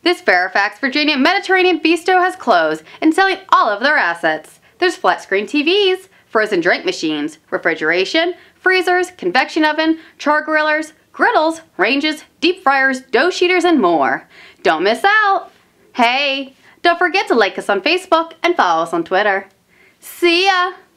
This Fairfax, Virginia Mediterranean Bistro has closed and selling all of their assets. There's flat screen TVs, frozen drink machines, refrigeration, freezers, convection oven, char grillers, griddles, ranges, deep fryers, dough sheeters, and more. Don't miss out! Hey, don't forget to like us on Facebook and follow us on Twitter. See ya!